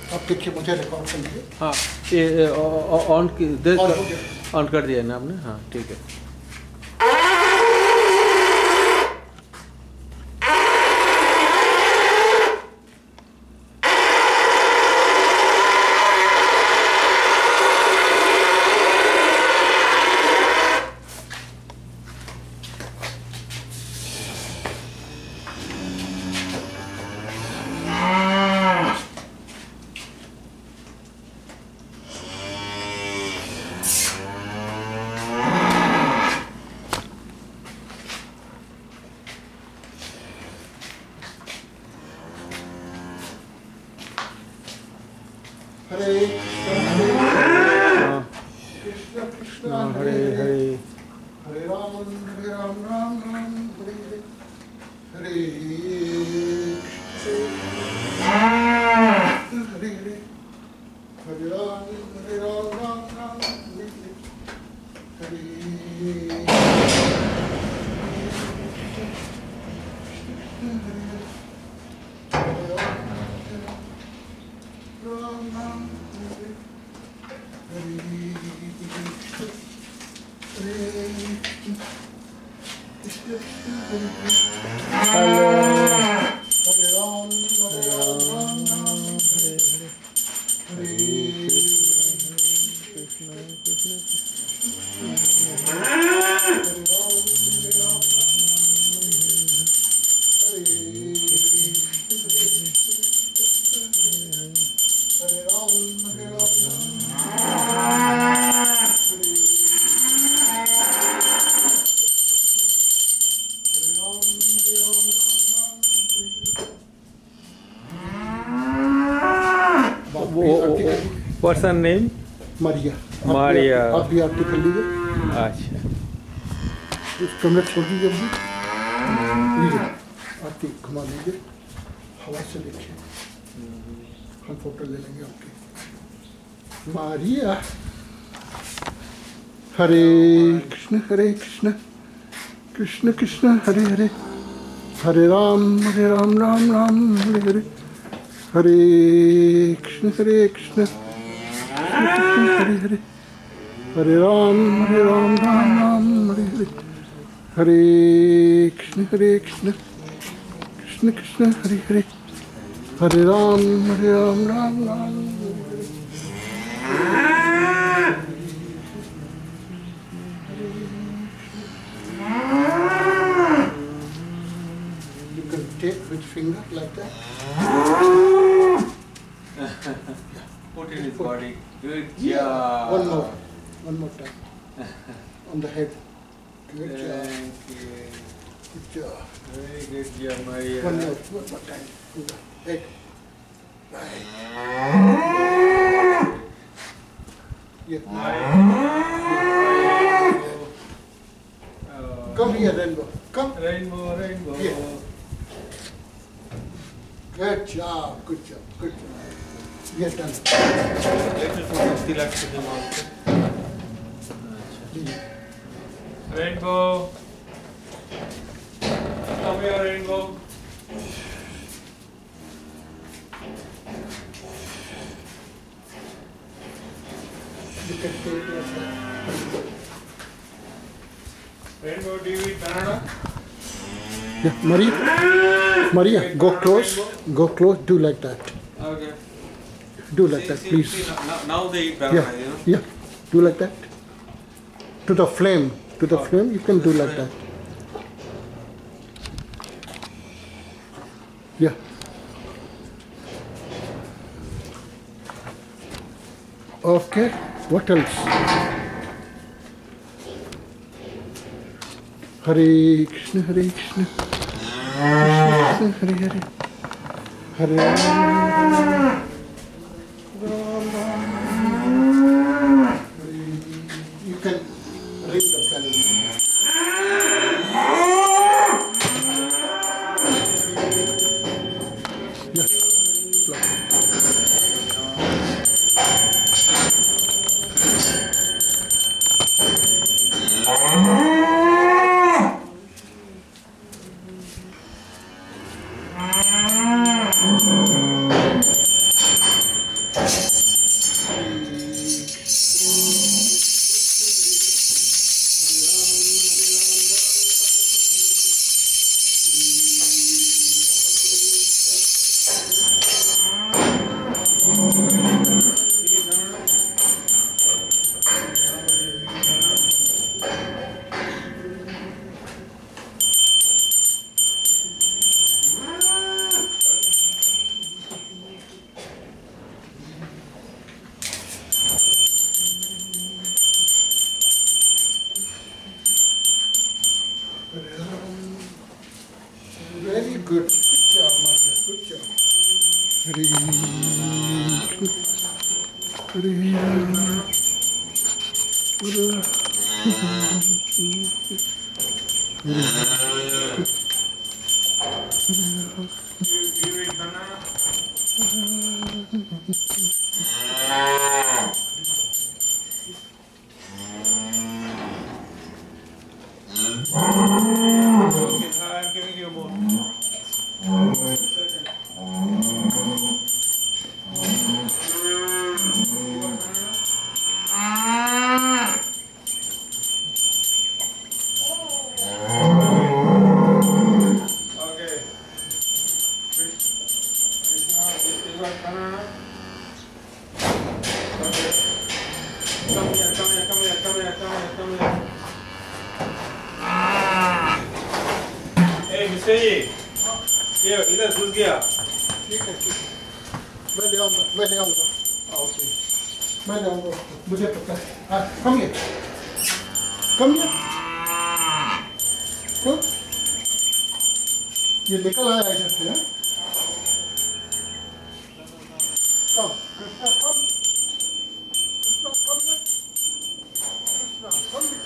आप देखिए मुझे रिकॉर्ड कर लीजिए। हाँ ये ऑन कर दिया ना आपने? हाँ ठीक है। हरे कृष्ण कृष्ण हरे हरे हरे राम राम राम हरे हरे हरे हरे हरे राम राम राम हरे What's her name? Maria. Maria. आप भी आरती कर लीजिए। अच्छा। इस कमरे छोड़ दीजिए अभी। लीजिए आरती घुमा लीजिए। हवा से देखिए। हम फोटो ले लेंगे आपकी। मारिया। हरे कृष्ण कृष्ण कृष्ण हरे हरे हरे राम राम राम हरे हरे हरे कृष्ण हरे Krishna Hare Hare Hare Ram Ram Ram Hare Hare Hare Krishna Krishna Krishna Hare Hare Hare Ram Ram Ram You can take which finger like that. Put in his body. Good job. Yeah. One more time. On the head. Good job. Thank you. Good job. Very good job, Maria. One more time. On the head. Right. Yeah. Come here, Rainbow. Come. Rainbow. Yeah. Good job. Good job. We are done. Rainbow. Come here, Rainbow. Look at the Rainbow, do you eat banana? Yeah, Maria, go close, do like that. Okay. Do like that, please. Now they eat banana, you know? Yeah, do like that. To the flame, you can do like that. Yeah. Okay, what else? Hare Krishna, Hare Krishna, Krishna Krishna, Hare Hare, Hare Rama, you can ring the bell. Yes. Very good. Good job, my dear. Good job. Hare I'm giving you more. Okay. Krishna, this is what banana. Okay. Come here. Hey, Mr. Ji. ये इधर घुस गया. ठीक है. मैं ले आऊँगा. Okay. मैं ले आऊँगा. मुझे पता है. Come here. Come. ये निकल आया है इधर से. Come. Krishna, come. Krishna, come here. Krishna, come here.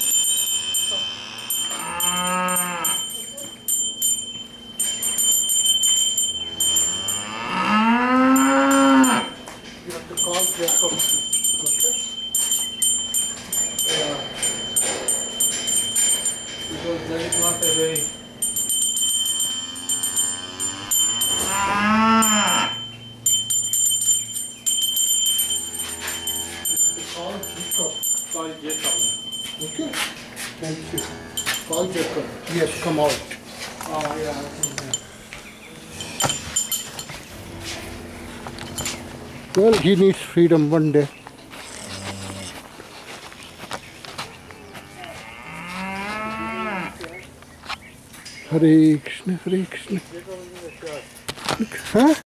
You have to call Jacob. Okay? Because there is not a way. Call Jacob. Okay? Thank you. Call Jacob. Yes, come out. Oh, yeah. Well, he needs freedom one day. Hare Krishna, Hare Krishna. Huh?